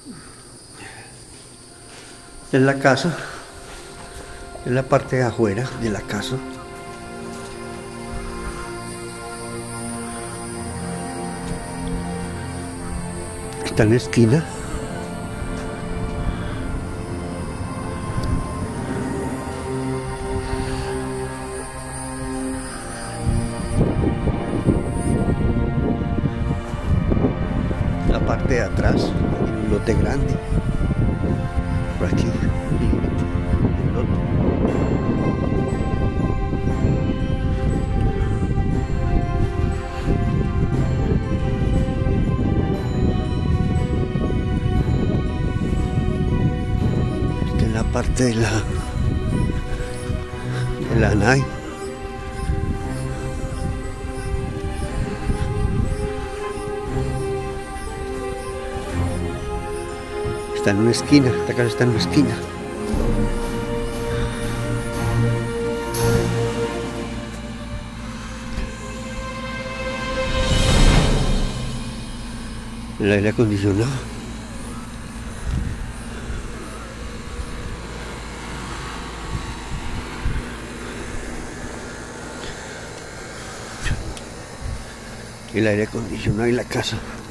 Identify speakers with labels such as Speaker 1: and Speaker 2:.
Speaker 1: Es la casa, es la parte de afuera de la casa. Está en la esquina. La parte de atrás, un lote grande. Por aquí, el lote. Esta es la parte de la nave. Está en una esquina, esta casa está en una esquina. El aire acondicionado. El aire acondicionado y la casa.